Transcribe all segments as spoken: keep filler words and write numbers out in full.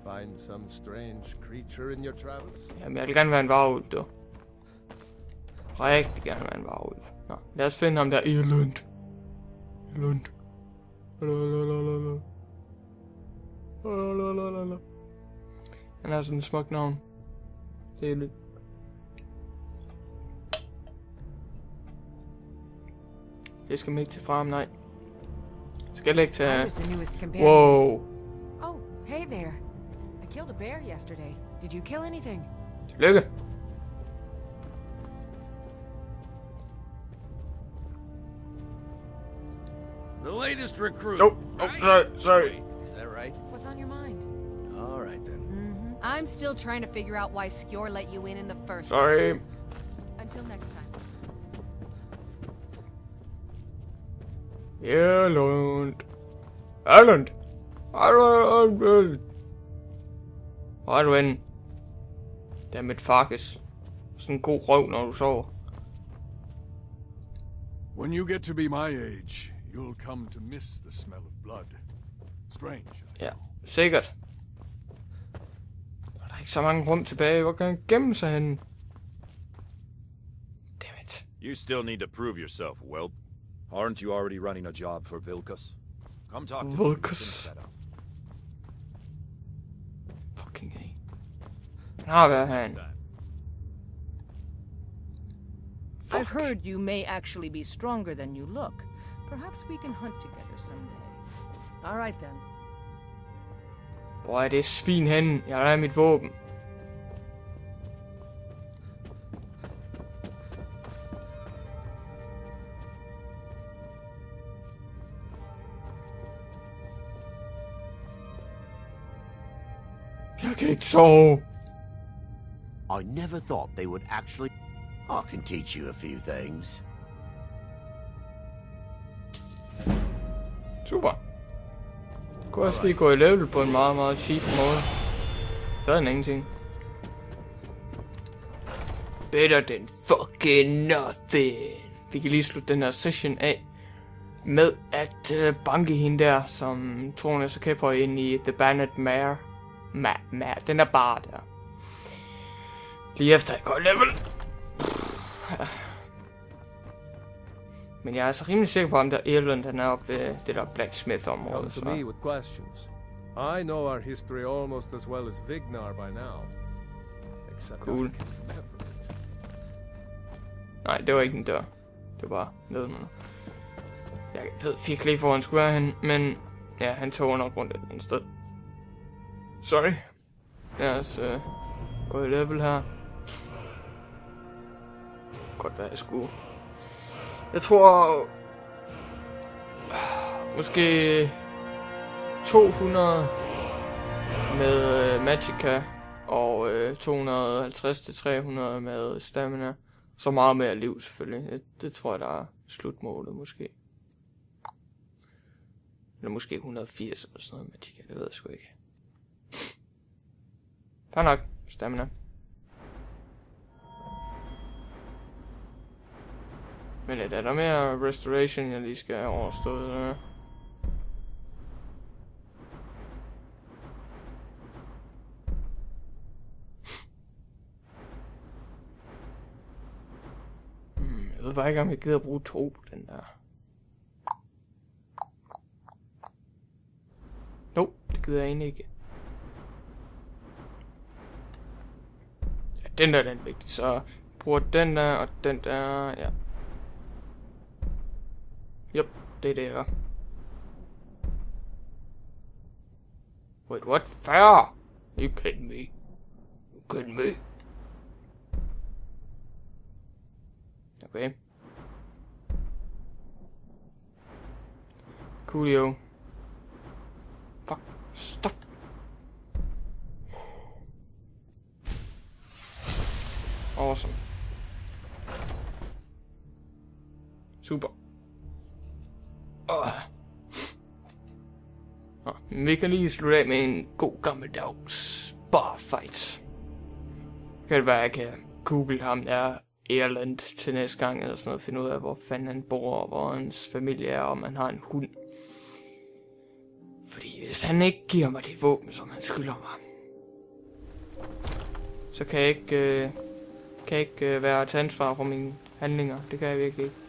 Find some strange creature in your travels? Jamen, jeg vil gerne være en varulv, du. Rigtig gerne være en varulv. Nå, lad os finde ham der. Irland. Irland. Han har sådan et smukt navn. Det er lidt. Jeg skal ikke til farm, nej. Jeg skal ikke til. Wow. Oh, hey there. I killed a bear yesterday. Did you kill anything? Tillykke. The latest recruit. Oh, oh, sorry, sorry. Is that right? What's on your mind? All right then. Mm-hmm. I'm still trying to figure out why Skjor let you in in the first Sorry. place. Until next time. Irland. Irland. Irland. Hvor er du henne? Det er mit farkes. Sådan en god røv, når du sover. When you get to be my age, you'll come to miss the smell of blood. Strange. Ja, sikkert. Der er ikke så mange rum tilbage. Hvor kan han gemme sig henne? Dammit. You still need to prove yourself, whelp. Aren't you already running a job for Vilkas? Come talk to me. Vilkas. Fucking hey. Han har været herinde. I've heard you may actually be stronger than you look. Perhaps we can hunt together someday. All right then. Hvor er det svin henne? Jeg har mit våben. Jeg kan ikke sove. I never thought they would actually... I can teach you a few things. Super. Du kunne også lige gå i level på en meget, meget cheap måde. Bedre end ingenting. Better than fucking nothing. Vi kan lige slutte den her session af med at uh, banke hende der, som tror så kæpper ind i The Banded Mare. Ma, ma, den er bare der. Lige efter jeg går i level. Men jeg er så rimelig sikker på, om der Irland, han er oppe ved det der blacksmith-område. Come to me with questions. I know our history almost as well as Vignar by now. Except Cool. Nej, det var ikke en dør. Det var bare nedenunder. Jeg ved virkelig ikke, hvor han skulle være hen, men ja, han tog nok rundt et eller andet sted. Sorry. Lad os øh, gå i level her. Godt være, jeg skulle. Jeg tror... Øh, måske... to hundrede med øh, Magicka. Og øh, to hundrede og halvtreds til tre hundrede med Stamina. Så meget mere liv selvfølgelig. Det, det tror jeg, der er slutmålet måske. Eller måske et hundrede og firs eller sådan noget Magicka. Det ved jeg sgu ikke. Fair nok. Stamina. Men er der mere restoration, jeg lige skal have overstået? Eller? Hmm, jeg ved bare ikke, om jeg gider at bruge to på den der. Nope, det gider jeg egentlig ikke. Ja, den der er den vigtig, så bruger den der og den der, ja. Yep, det er det her. Wait, what? Fair? You kidding me? You kidding me? Okay. Coolio. Fuck. Stop. Awesome. Super. Oh. Nå, vi kan lige slutte af med en god gammeldags barfight. Kan det være, at jeg kan google ham der Irland til næste gang, eller sådan noget, finde ud af, hvor fanden han bor, og hvor hans familie er, og om han har en hund. Fordi hvis han ikke giver mig det våben, som han skylder mig, så kan jeg ikke, øh, kan jeg ikke øh, være til ansvar for mine handlinger. Det kan jeg virkelig ikke.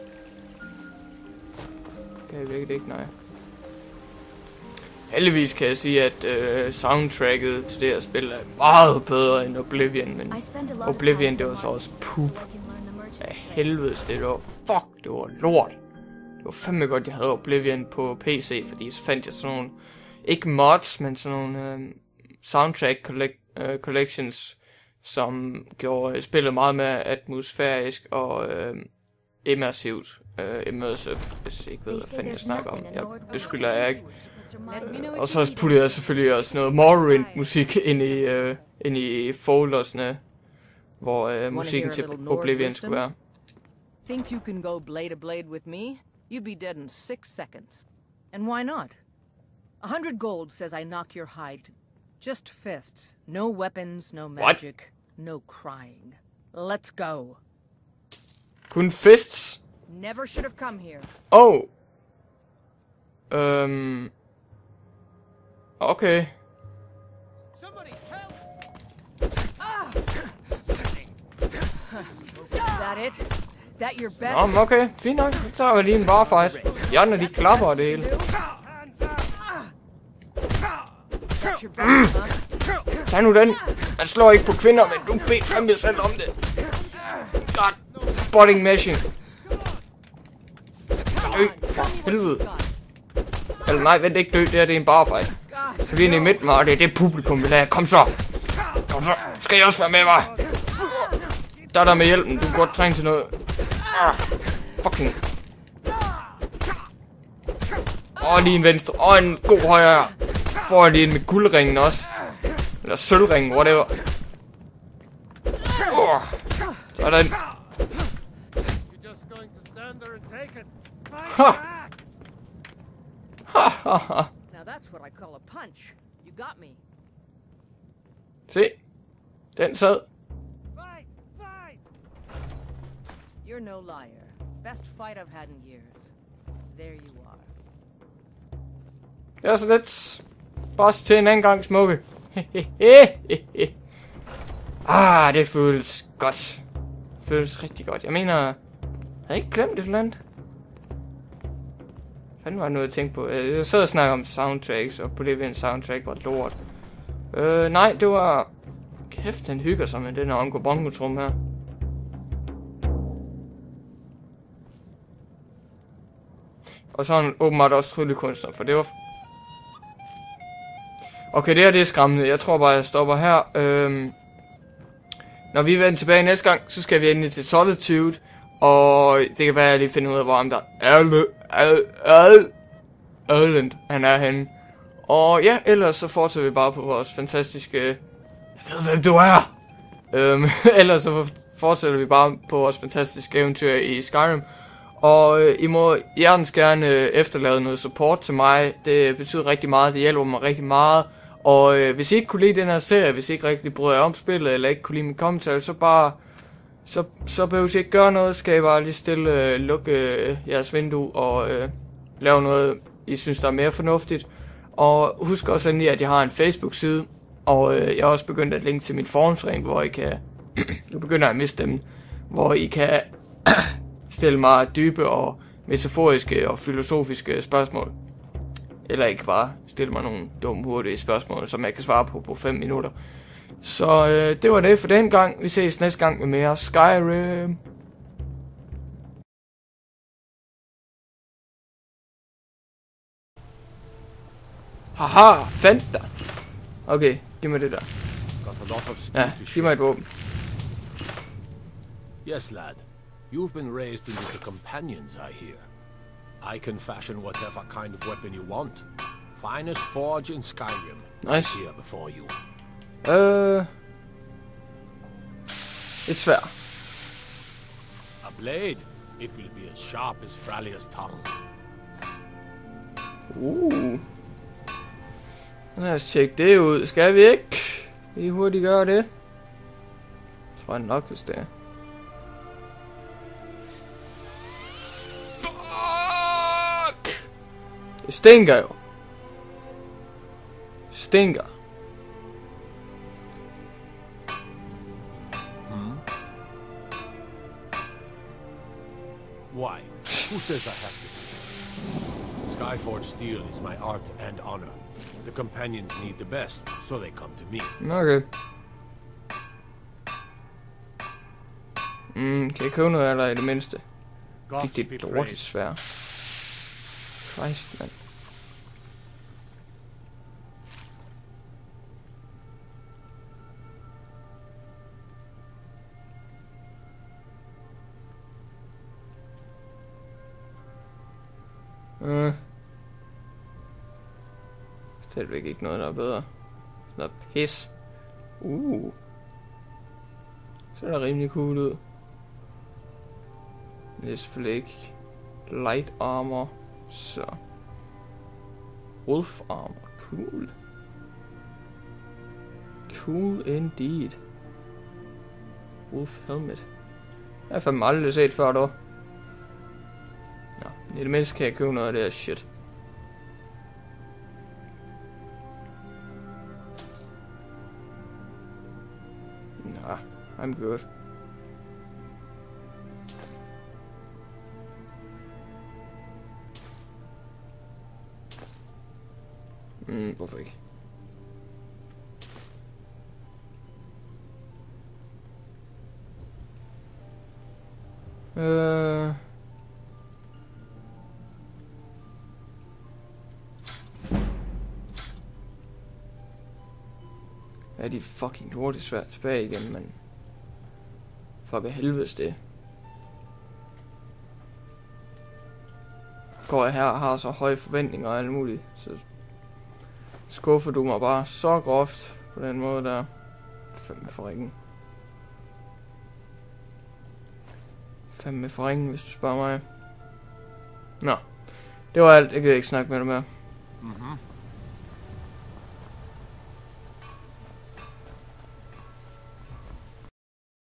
Det kan jeg virkelig ikke, nej. Heldigvis kan jeg sige, at øh, soundtracket til det her spil er meget bedre end Oblivion, men Oblivion, det var så også poop. Ja, helvedes, det var fuck, det var lort. Det var fandme godt, jeg havde Oblivion på P C, fordi så fandt jeg sådan nogle, ikke mods, men sådan nogle øh, soundtrack collect, øh, collections, som gjorde spillet meget mere atmosfærisk og øh, immersivt. Øh, immersive, hvis I ikke ved, hvad fanden jeg snakker om. Jeg beskylder jeg ikke. Og så puttede jeg selvfølgelig også noget Morrowind musik ind i, øh, ind i foldersne, hvor øh, musikken til Oblivion skulle være. Think you can go blade to blade with me? You'd be dead in six seconds. And why not? A hundred gold says I knock your hide to just fists. No weapons, no magic, What? No crying. Let's go. Kun fists? Never should have come here. Oh. Um. Okay. Somebody help! Ah! That it? That your best? Nå, okay. Fint nok. Så tager vi lige en barfight. De andre, de klapper og det hele. Mm. Tag nu den. Man slår ikke på kvinder, men du beder fandme selv om det. God. Botting mashing. Dø. For helvede. Eller nej, vent ikke dø. Det her, det er en barfight. Så vi er inde i midten, og det er det publikum vil have. Kom så. Kom så. Skal I også være med, hva'? Der er der med hjælpen. Du kan godt trænge til noget. Ah, fucking. Åh, oh, lige en venstre. Åh, oh, en god højre. Får jeg lige en med guldringen også. Eller sølvringen, whatever. Oh, sådan. Ha. Ha, ha, ha. Now that's what I call a punch. You got me. Se. Den sad. You're no liar. Best fight I've had in years. There you are. Ja, så let's boss til en anden gang, smukke. Ah, det føles godt. Det føles rigtig godt. Jeg mener, jeg har ikke glemt det eller andet. Fanden var noget at tænke på. Jeg sad og snakkede om soundtracks, og Oblivion soundtrack var lort. Øh, nej, det var... Kæft, den hygger sig med den her Onko Bongo-trum her. Og så er han åbenbart også tryllekunstner, for det var... Okay, det her det er skræmmende. Jeg tror bare, jeg stopper her. Øhm... Når vi vender tilbage næste gang, så skal vi endelig til Solitude. Og det kan være, at jeg lige finder ud af, hvor ham der Erle... Erle... Erland, han er henne. Og ja, ellers så fortsætter vi bare på vores fantastiske... Jeg ved, hvem du er! Øhm, ellers så fortsætter vi bare på vores fantastiske eventyr i Skyrim. Og øh, I må hjertens gerne øh, efterlade noget support til mig. Det betyder rigtig meget, det hjælper mig rigtig meget. Og øh, hvis I ikke kunne lide den her serie, hvis I ikke rigtig bryder jer om spillet, eller ikke kunne lide min kommentar, så bare... Så, så behøver I ikke gøre noget, skal I bare lige stille øh, lukke øh, jeres vindue og øh, lave noget, I synes der er mere fornuftigt. Og husk også endelig, at jeg har en Facebook-side, og øh, jeg har også begyndt at linke til mit forumsring, hvor I kan... nu begynder jeg at miste dem, hvor I kan stille mig dybe og metaforiske og filosofiske spørgsmål. Eller ikke bare stille mig nogle dumme hurtige spørgsmål, som jeg kan svare på på fem minutter. Så øh, det var det for den gang. Vi ses næste gang med mere Skyrim. Haha, fandt dig. Okay, giv mig det der. Ja, giv mig et våben. Yes, lad. You've been raised into the companions, I hear. I can fashion whatever kind of weapon you want. Finest forge in Skyrim. Nice. Here before you. Øh... Et sværd. A blade. It will be as sharp as Fralia's tongue. Uh. Lad os tjekke det ud. Skal vi ikke? Lige hurtigt gøre det. Jeg tror jeg nok, hvis det er. Fuck! Det stinker jo. Stinker. Who says I have to? Skyforge steel is my art and honor. The companions need the best, so they come to me. Okay. Mm, kan jeg købe noget af dig i det mindste? Fik det et lortet svær. Christ, mand. Uh. Stadigvæk ikke noget, der er bedre. Noget pis. Uh. Så er der rimelig cool ud. Det er selvfølgelig ikke light armor, så wolf armor, cool. Cool indeed. Wolf helmet. Jeg har fandme aldrig set før dog. Nå, i det mindste kan jeg købe noget af det her shit. Nå, I'm good. Mm, hvorfor ikke? Øh... Er de fucking hurtigt svært tilbage igen, men... For hvad helvedes det? Går jeg her og har så høje forventninger og alt muligt, så... Skuffer du mig bare så groft på den måde der. Fandme for ringen. Fandme for ringen, hvis du spørger mig. Nå. Det var alt. Jeg gider ikke snakke med dig mere. Mm-hmm.